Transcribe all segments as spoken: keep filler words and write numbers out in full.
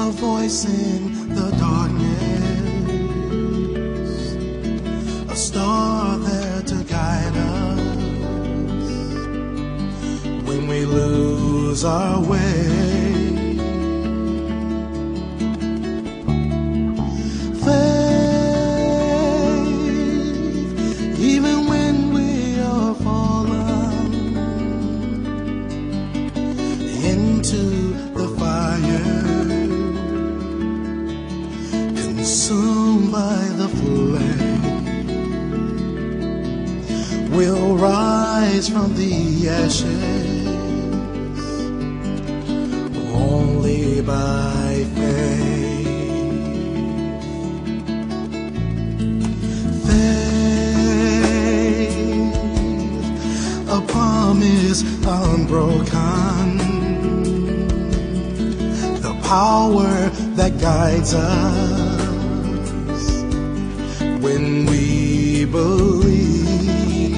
a voice in the darkness, a star there to guide us when we lose our way. Faith, even when we are fallen into the fire, consumed by the flame, we'll rise from the ashes only by faith. Faith, a promise unbroken, the power that guides us when we believe.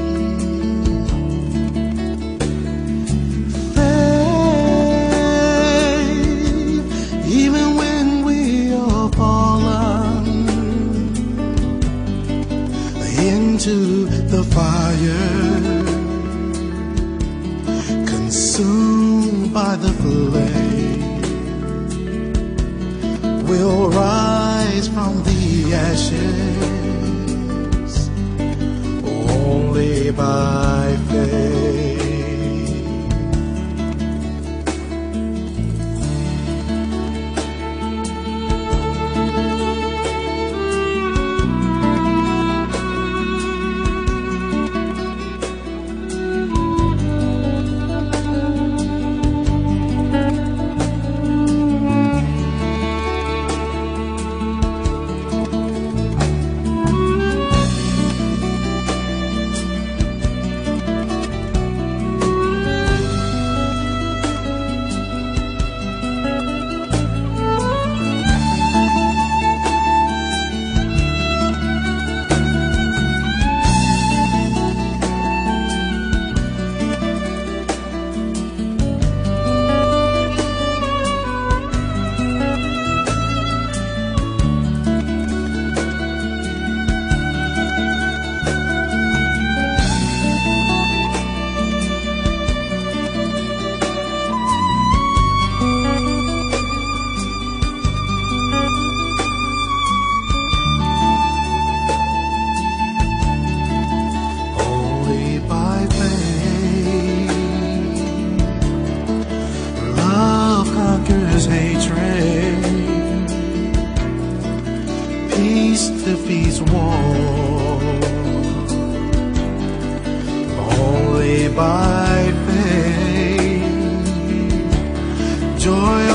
Faith, even when we are fallen into the fire, consumed by the flame, we'll rise from the ashes only by faith. Hatred, peace defeats war, only by faith. Joy